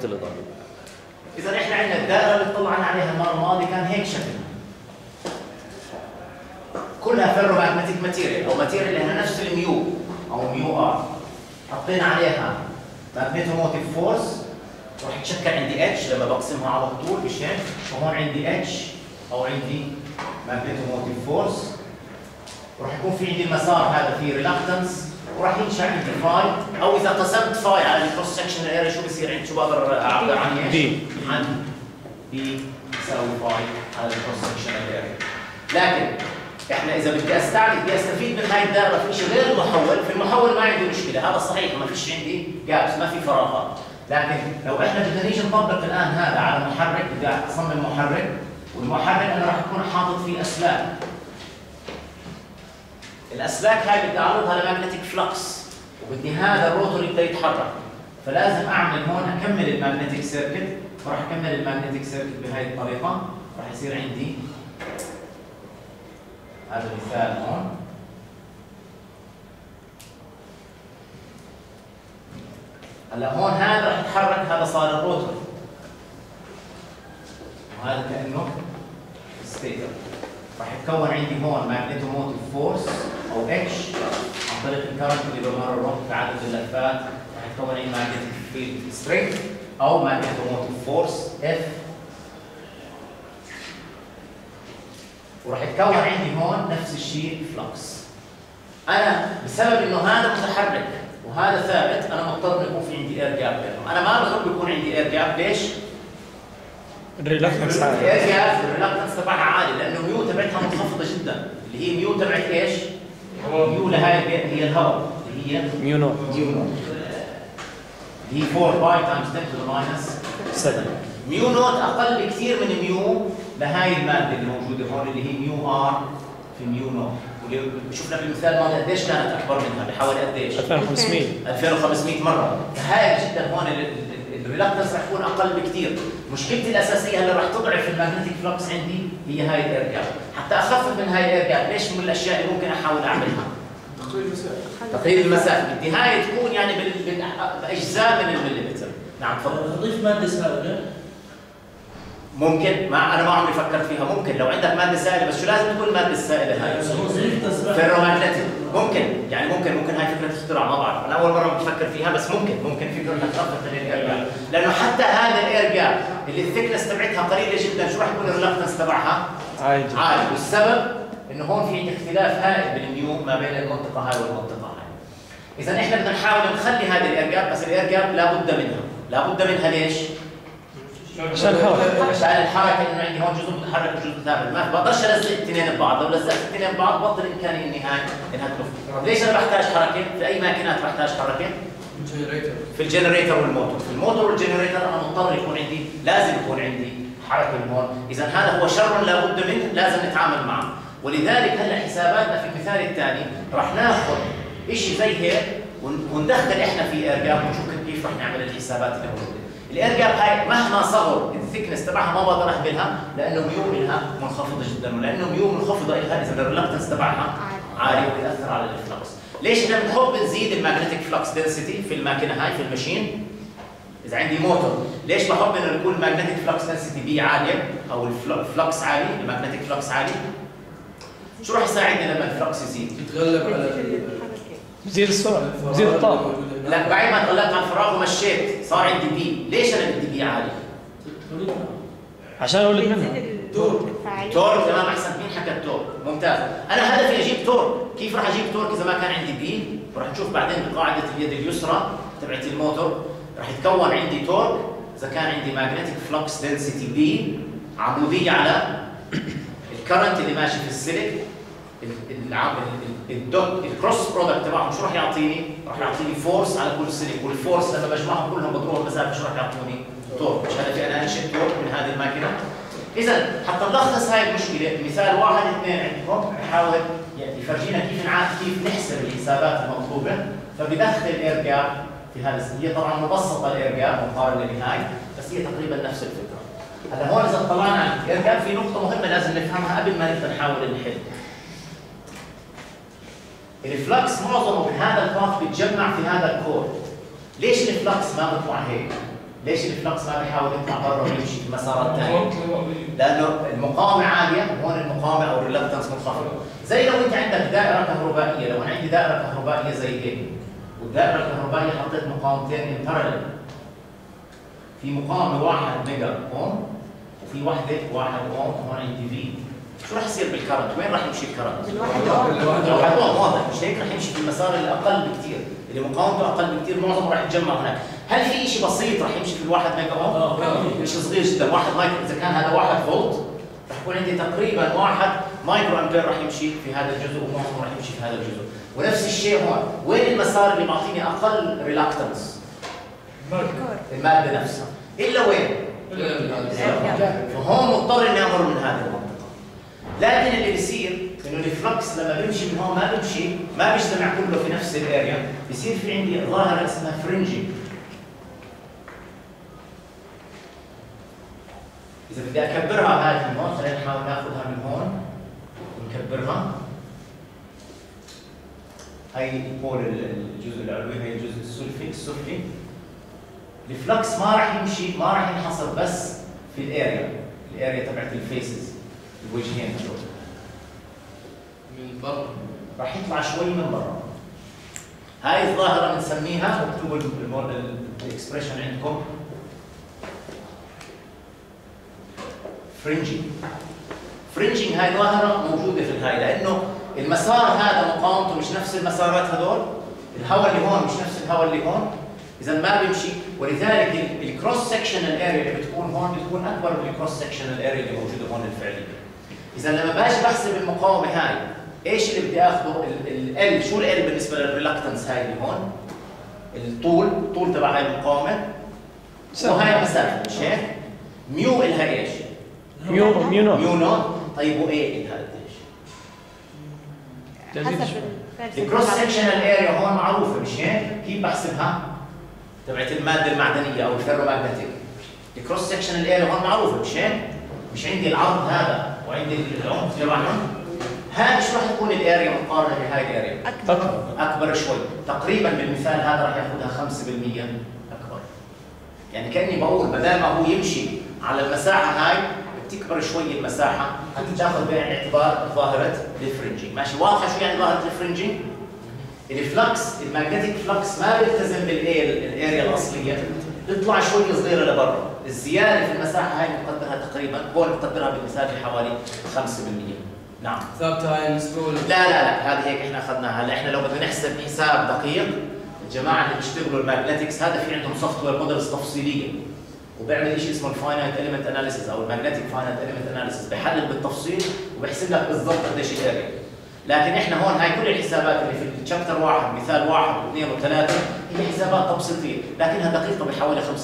حركه الاضاءه. اذا احنا عندنا الدائره اللي طلعنا عليها المره الماضيه كان هيك شكلها. كلها فيرو ماجنتيك ماتيريال او ماتيريال لها نفس الميو او ميو ار. حطينا عليها ماجنيتوموتيف فورس راح يتشكل عندي اتش لما بقسمها على الطول بالشكل، وهون عندي اتش او عندي ماجنيتوموتيف فورس. وراح يكون في عندي المسار هذا فيه ريلاكتنس وراح ينشا عندي فاي، او اذا قسمت فاي على الكروس سكشن اريا شو بصير عندي؟ شو بقدر اعبر عن ايش؟ بي. عن بي يساوي فاي على الكروس سكشن اريا. لكن احنا اذا بدي استفيد من هاي الدائره في شيء غير المحول، في المحول ما عندي مشكله، هذا صحيح ما فيش عندي جابس، ما في فراغات. لكن لو احنا بدنا نيجي نطبق الان هذا على محرك، بدي اصمم محرك، والمحرك انا راح اكون حاطط فيه اسلاك. الاسلاك هاي بدي اعرضها لماجنتيك فلكس، وبدي هذا الروتور يبدا يتحرك، فلازم اعمل هون اكمل الماجنتيك سيركت، وراح اكمل الماجنتيك سيركت بهاي الطريقه، راح يصير عندي هذا مثال هون. هلا هون هذا راح يتحرك، هذا صار الروتور، وهذا كانه ستيتر. راح يتكون عندي هون ماجنيتوموتيف فورس او اتش عن طريق الكرنت اللي بمرره بعدد اللفات، راح يتكون عندي ماجنتيك فيلد سترينث او ماجنيتوموتيف فورس اف، وراح يتكون عندي هون نفس الشيء فلكس. انا بسبب انه هذا متحرك وهذا ثابت انا مضطر انه يكون في عندي اير جاب بينهم، انا ما بحب يكون عندي اير جاب. ليش؟ الريلاكتنس عالي. الاير جاب الريلاكتنس تبعها عالي لانه ميو تبعتها منخفضه جدا، اللي هي ميو تبعت ايش؟ ميو لهي هي الهواء اللي هي ميو نوت. اللي هي 4 باي تايمز 10 to the minus 7. ميو نوت اقل بكثير من ميو لهي الماده اللي موجوده هون اللي هي ميو ار في ميو نوت، واللي شفنا في المثال الماضي قديش كانت اكبر منها بحوالي قديش؟ 2500 مره. فهاي جدا هون الريلاكتنس رح يكون اقل بكثير. مشكلتي الاساسيه اللي رح تضعف الماجنتيك فلكس عندي هي هاي الاير جاب. حتى اخفف من هاي الاير جاب، ليش من الاشياء اللي ممكن احاول اعملها؟ تقليل المسافه. بدي هاي تكون يعني باجزاء من المليمتر. نعم تفضل. نضيف ماده سائله ممكن، ما انا ما عمري فكرت فيها. ممكن لو عندك ماده سائله، بس شو لازم تكون الماده السائله هاي؟ فيرومagnetic. ممكن هاي فكره اختراع، ما بعرف، انا اول مره بفكر فيها، بس ممكن فكره انك تخفف من الاير جاب، لانه حتى هذا الاير جاب اللي الثيكنس تبعتها قليله جدا، شو راح يكون الريلاكتنس تبعها؟ عالي. والسبب انه هون في عندي اختلاف هائل بالميو ما بين المنطقه هاي والمنطقه هاي. اذا احنا بدنا نحاول نخلي هذه الاير جاب، بس الاير جاب لابد منها ليش؟ عشان الحركه انه عندي هون جزء متحرك وجزء ثابت، ما بقدرش الزق الاثنين ببعض، لو لزقت الاثنين ببعض بطل امكاني اني هاي انها تلف. ليش انا بحتاج حركه؟ في اي ماكينات بحتاج حركه؟ في الجنريتر والموتور، في الموتور والجنريتر انا مضطر يكون عندي، لازم يكون عندي حركه من هون، اذا هذا هو شر لابد منه، لازم نتعامل معه. ولذلك هلا حساباتنا في المثال الثاني راح ناخذ شيء زي هيك وندخل احنا في اير جاب ونشوف كيف راح نعمل الحسابات اللي موجوده. الاير جاب هاي مهما صغر الثيكنس تبعها ما بقدر اهملها، لانه ميو لها منخفضه جدا، ولانه ميو منخفضه لها اذا الريلاكتنس تبعها عالي وبيأثر على الفلكس. ليش احنا بنحب نزيد الماجنتيك فلكس دنسيتي في الماكينه هاي في الماشين؟ اذا عندي موتور، ليش بحب انه يكون الماجنتيك فلكس دنسيتي بي عاليه او الفلكس عالي، الماجنتيك فلكس عالي؟ شو راح يساعدني لما الفلكس يزيد؟ يتغلب على بزيد السرعه، بزيد الطاقه. لا، بعد ما تغلبت على الفراغ ومشيت صار عندي بي، ليش انا بدي بي عالي؟ عشان اولد منها تورك. تمام، احسن. مين حكى التورك؟ ممتاز. انا هدفي اجيب تورك، كيف راح اجيب تورك اذا ما كان عندي بي؟ وراح نشوف بعدين بقاعده اليد اليسرى تبعت الموتور راح يتكون عندي تورك اذا كان عندي ماجنتيك فلكس دنسيتي بي عموديه على الكرنت اللي ماشي في السلك، الدوت الكروس برودكت تبعهم شو راح يعطيني؟ راح يعطيني فورس على كل سلك، والفورس لما بجمعهم كلهم بضربهم المسافه شو راح يعطوني؟ تورك. مش هدفي انا انشئ تورك من هذه الماكينه. اذا حتى نلخص هاي المشكله مثال 1 2 عندكم بحاول يفرجينا كيف نحسب الحسابات المطلوبه. فبدخل الاير جاب في هذا، هي طبعا مبسطه الاير جاب مقارنه بهاي، بس هي تقريبا نفس الفكره. هلا هون اذا طلعنا على الاير جاب في نقطه مهمه لازم نفهمها قبل ما نبدا نحاول نحل. الفلكس معظمه من هذا الباث بيتجمع في هذا الكور. ليش الفلكس ما بيطلع هيك؟ ليش الفلكس ما بيحاول يطلع برا ويمشي في مسارات ثانيه؟ لانه المقاومه عاليه وهون المقاومه او الريلكتنس منخفضه. زي لو انت عندك دائره كهربائيه، لو انا عندي دائره كهربائيه زي هيك، والدائره الكهربائيه حطيت مقاومتين ان بارلل. في مقاومه 1 ميجا اوم وفي وحده 1 اوم، هون عندي في. شو راح يصير بالكرنت؟ وين راح يمشي الكرنت؟ الواحد اوم واضح، مش هيك؟ راح يمشي في المسار الاقل بكثير، اللي مقاومته اقل بكثير، معظمه راح يتجمع هناك. هل في شيء بسيط راح يمشي في الواحد ميجا اوم؟ مش صغير جدا، 1 مايكرو. اذا كان هذا 1 فولت راح يكون عندي تقريبا 1 مايكرو امبير راح يمشي في هذا الجزء، ومعظمه راح يمشي في هذا الجزء. ونفس الشيء هون، وين المسار اللي معطيني اقل ريلاكتنس؟ الماده نفسها. الا وين؟ فهون مضطر اني امر من هذه المنطقه. لكن اللي بيصير انه الفلكس لما بيمشي من هون ما بيجتمع كله في نفس الاريا، بيصير في عندي ظاهره اسمها فرنجينج. اذا بدي اكبرها هذه من هون، خلينا نحاول ناخذها من هون ونكبرها. هي البول الجزء العلوي، هي الجزء السفلي. الفلكس ما راح يمشي، ما راح ينحصر بس في الاريا تبعت الفيسز، الوجهين هذول. من برا راح يطلع شوي من برا. هاي الظاهرة بنسميها، اكتبوا الاكسبريشن عندكم، فرنجينج. هاي ظاهرة موجودة في الهاي، لأنه المسار هذا مقاومته مش نفس المسارات هذول، الهواء اللي هون مش نفس الهواء اللي هون، إذا ما بيمشي. ولذلك الكروس سكشنال اريا اللي بتكون هون بتكون أكبر من الكروس سكشنال اريا اللي موجودة هون الفعلية. إذا لما باجي بحسب المقاومة هاي، ايش اللي بدي اخذه؟ ال شو ال بالنسبه للريلكتنس هاي اللي هون؟ الطول تبع هاي المقاومه، وهاي المسافه، مش هيك؟ ميو الها ايش؟ ميو نوت. طيب وايه الها قديش؟ حسب الكروس سكشنال اريا هون معروفه، مش هيك؟ كيف بحسبها؟ تبعت الماده المعدنيه او الفيرومagnetic. الكروس سكشنال اريا هون معروفه، مش هيك؟ مش عندي العرض هذا وعندي العمق تبعهم. هذه شو راح تكون الاريا مقارنه بهاي الاريا؟ اكبر شوي، تقريبا بالمثال هذا راح ياخذها 5% اكبر. يعني كاني بقول بدل ما هو يمشي على المساحه هاي، بتكبر شوي المساحه، هتاخذ بعين الاعتبار ظاهره الفرنجينج. ماشي؟ واضحه شو يعني ظاهره الفرنجينج؟ الفلكس، الماجنتيك فلكس ما بيلتزم بالاريا الاصليه، بيطلع شوي صغيره لبرا. الزياده في المساحه هاي بنقدرها تقريبا، هون بنقدرها بالمثال بحوالي 5%. نعم. ثابته هاي الاسطول؟ لا هذه هيك احنا اخذناها. هلا احنا لو بدنا نحسب حساب دقيق، الجماعه اللي بيشتغلوا الماجنتكس هذا في عندهم سوفت وير مودلز تفصيليه، وبيعمل شيء اسمه الفاينايت اليمنت اناليسيس او الماجنتيك فاينايت اليمنت اناليسيس، بيحلل بالتفصيل وبيحسب لك بالضبط قديش الاريا. لكن احنا هون هاي كل الحسابات اللي في الشابتر 1 مثال 1 و2 و3 هي حسابات تبسيطيه، لكنها دقيقه بحوالي 5%.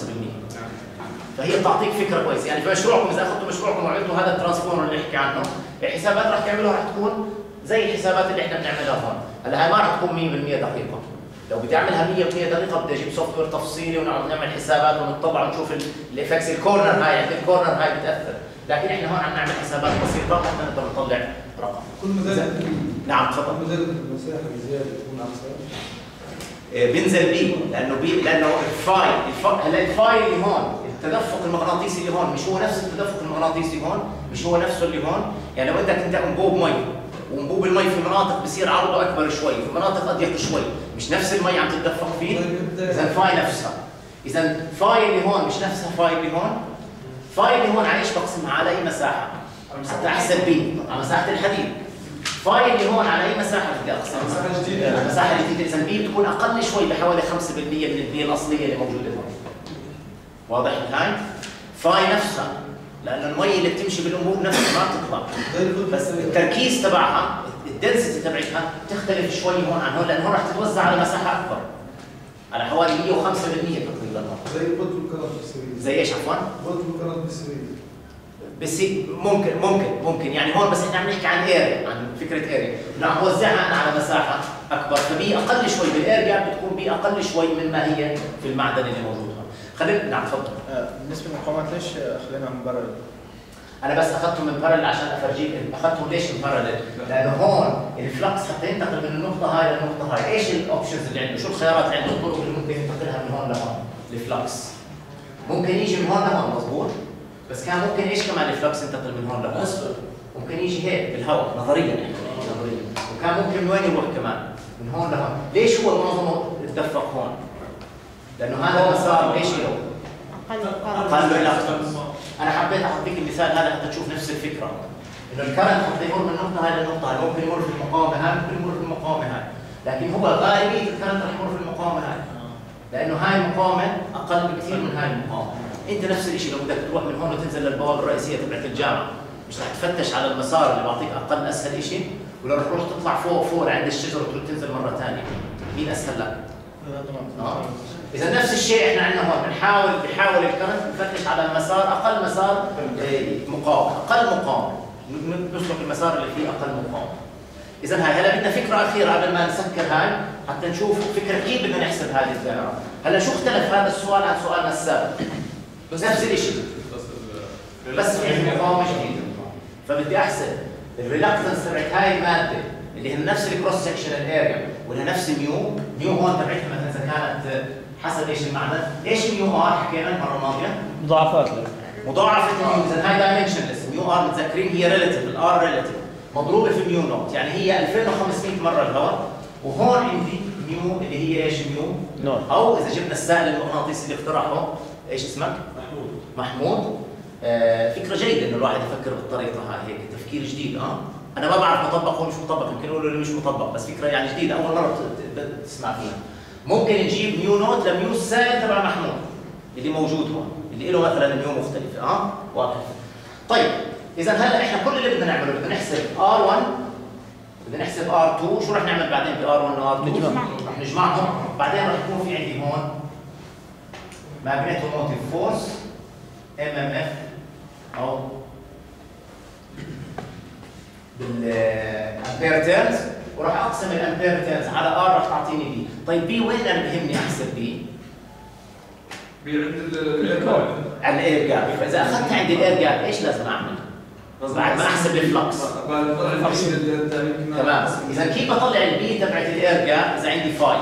فهي تعطيك فكره كويسه. يعني في مشروعكم اذا اخذتوا مشروعكم وعملتوا هذا الترانسفورمر اللي نحكي عنه، الحسابات راح تعملوها راح تكون زي الحسابات اللي احنا بنعملها هون. هلا هاي ما راح تكون 100% دقيقه. لو بدي اعملها 100% دقيقه بدي اجيب سوفت وير تفصيلي ونقعد نعمل حسابات ونطبع ونشوف الايفكتس. الكورنر هاي يعني الكورنر هاي بتاثر، لكن احنا هون عم نعمل حسابات بسيطه حتى نقدر نطلع رقم. كل ما زادت نعم تفضل. كل ما زادت المساحه بزياده تكون احسن. بينزل بي لانه الفاي هلا الفاي اللي هون، التدفق المغناطيسي اللي هون مش هو نفس التدفق المغناطيسي هون، مش هو نفسه اللي هون. يعني لو بدك انت انبوب مي، وانبوب المي في مناطق بصير عرضه اكبر شوي، في مناطق اضيق شوي، مش نفس المي عم تتدفق فيه. اذا فاي نفسها، اذا فاي اللي هون مش نفسها فاي اللي هون. فاي اللي هون على ايش بقسمها؟ على اي مساحه؟ احسب بي على مساحه الحديد. فاي اللي هون على اي مساحه بدي اقسم؟ مساحه جديده. مساحه جديده، اذا بي بتكون اقل شوي بحوالي 5% من البي الاصليه اللي موجوده هون. واضح الهاي؟ فاي نفسها لانه المي اللي بتمشي بالانبوب نفسها ما بتطلع، بس التركيز تبعها الدنسيتي تبعتها تختلف شوي هون عن هون، لانه هون رح تتوزع على مساحه اكبر، على حوالي 105% تقريبا. زي البطل والكرنت بالسرير. زي ايش عفوا؟ البطل والكرنت بالسرير. بس ممكن يعني هون بس احنا عم نحكي عن اريا، عن فكره اريا، عم نوزعها انا على مساحه اكبر، فبي اقل شوي بالاريا بتكون بي اقل شوي مما هي في المعدن اللي موجود هون. خلينا نعم تفضل. بالنسبه للمقاومات ليش خليناهم برا؟ انا بس اخذتهم من بارل عشان افرجيك اخذتهم ليش من بارل، لانه هون الفلكس حتى ينتقل من النقطه هاي للنقطه هاي، ايش الاوبشنز اللي عنده؟ شو الخيارات اللي عنده؟ الطرق اللي ممكن ينتقلها من هون لهون الفلكس. ممكن يجي من هون لهون مضبوط، بس كان ممكن ايش كمان الفلكس ينتقل من هون لهون؟ اسفل. ممكن يجي هيك بالهواء نظريا يعني نظريا، وكان ممكن من وين يروح كمان؟ من هون لهون، ليش هو معظمه اتدفق هون؟ لانه هذا المسار ايش له؟ اقل ريلاكتنس. انا حبيت اعطيك المثال هذا حتى تشوف نفس الفكره، انه الكرنت حتى يمر من النقطه هاي للنقطه هاي، ممكن يمر في المقاومه هاي، ممكن يمر في المقاومه هاي، لكن هو غالبيه الكرنت رح يمر في المقاومه هاي، لانه هاي المقاومه اقل بكثير من هاي المقاومه. انت نفس الشيء لو بدك تروح من هون وتنزل للبوابه الرئيسيه تبعت الجامعه، مش رح تفتش على المسار اللي بعطيك اقل اسهل شيء، ولا رح تروح تطلع فوق لعند الشجره وتروح تنزل مره ثانيه، مين اسهل لك؟ اذا نفس الشيء احنا عندنا هون بحاول الكرنت نفتش على المسار اقل مسار مقاومه، اقل مقاومه، نسلك المسار اللي فيه اقل مقاومه. اذا هاي هلا بدنا فكره اخيره قبل ما نسكر هاي حتى نشوف فكره كيف بدنا نحسب هذه الدائره. هلا شو اختلف هذا السؤال عن سؤالنا السابق؟ بس نفس الشيء، بس في مقاومه جديده، فبدي احسب الريلاكتنس تبعت هاي الماده اللي هي نفس الكروس سكشنال اريا ولا نفس ميو هون تبعتها مثلا اذا كانت حسب ايش المعنى؟ ايش ميو ار حكينا المره الماضيه؟ مضاعفات له. مضاعفه الميو، اذا هاي دايمنشنلس، ميو ار متذكرين هي ريلاتيف، الار ريلاتيف مضروبه في ميو نوت، يعني هي 2500 مره الهواء، وهون عندي ميو اللي هي ايش ميو؟ نوت. او اذا جبنا السائل المغناطيسي اللي اخترعه ايش اسمك؟ محمود. فكره جيده انه الواحد يفكر بالطريقه هاي، هيك تفكير جديد. انا ما بعرف مطبق ومش مطبق، يمكن يقولوا لي مش مطبق، بس فكره يعني جديده اول مره تسمع فيها. ممكن نجيب ميو نوت لميو السائل تبع محمود اللي موجود هون، اللي له مثلا ميو مختلفه. واضح. طيب اذا هلا احنا كل اللي بدنا نعمله بدنا نحسب R1، بدنا نحسب R2، شو رح نعمل بعدين ب R1 و R2؟ رح نجمعهم، بعدين رح يكون في عندي هون ماجنيتوموتيف فورس MMF او بالامبير تيرنز، وراح اقسم الامبير تيرنز على ار راح تعطيني بي. طيب بي وين انا بهمني احسب بي؟ عند الاير جاب. على الاير جاب، فاذا اخذت عندي الاير جاب ايش لازم اعمل؟ بعد ما احسب الفلكس. تمام، اذا كيف بطلع البي تبعت الاير جاب اذا عندي فاي؟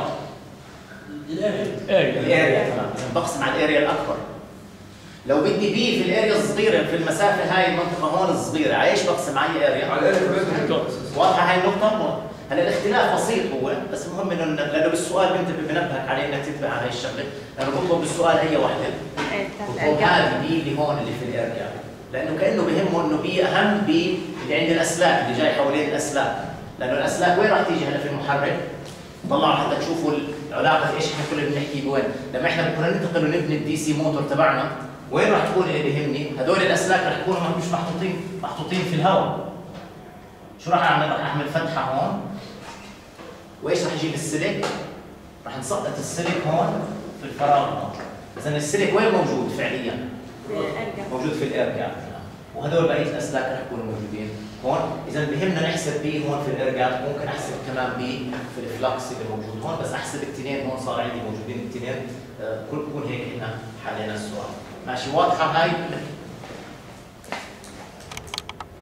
الاريا. تمام، اذا بقسم على الاريا الاكبر. لو بدي بي في الاريا الصغيره في المسافه هاي المنطقه هون الصغيره، على ايش بقسم؟ على اريا؟ على الاريا. واضحه هاي النقطه؟ هلا الاختلاف بسيط هو، بس المهم انه لانه بالسؤال بنبهك عليه انك تنتبه على هاي الشغله، لانه بطلب بالسؤال هي وحده. بطلب هذه بي اللي هون اللي في الاريا، لانه كانه بهمه انه بي اهم بي اللي عند الاسلاك اللي جاي حوالين الاسلاك، لانه الاسلاك وين راح تيجي هلا في المحرك؟ طلعوا حتى تشوفوا العلاقه ايش احنا كنا بنحكي بوين، لما احنا بدنا ننتقل ونبني الدي سي موتور تبعنا، وين راح تكون اللي بيهمني؟ هدول الاسلاك راح يكونوا مش محطوطين في الهواء. شو راح اعمل؟ راح اعمل فتحه هون، وايش راح اجيب السلك؟ راح نسقط السلك هون في الفراغ هون. اذا السلك وين موجود فعليا؟ موجود في الارجاب، وهدول بقيه الاسلاك راح يكونوا موجودين هون. اذا بهمنا نحسب بي هون في الارجاب، ممكن احسب كمان بي في الفلكس اللي موجود هون، بس احسب الاثنين هون صار عندي موجودين الاثنين. كون هيك احنا حلينا السؤال. ماشي واضحه هاي؟